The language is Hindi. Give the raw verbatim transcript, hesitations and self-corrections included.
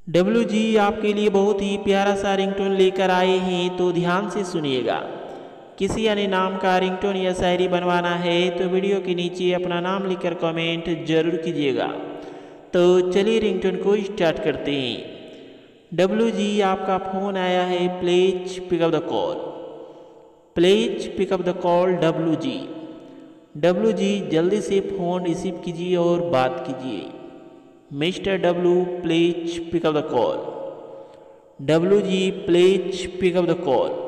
डब्लू जी आपके लिए बहुत ही प्यारा सा रिंगटोन लेकर आए हैं, तो ध्यान से सुनिएगा। किसी अन्य नाम का रिंगटोन या शायरी बनवाना है तो वीडियो के नीचे अपना नाम लिखकर कमेंट जरूर कीजिएगा। तो चलिए रिंगटोन को स्टार्ट करते हैं। डब्लू जी आपका फ़ोन आया है, please pick up the call. Please pick up the call Dablu ji. Dablu ji जल्दी से फ़ोन रिसीव कीजिए और बात कीजिए। Mister Dablu please pick up the call. Dablu ji please pick up the call.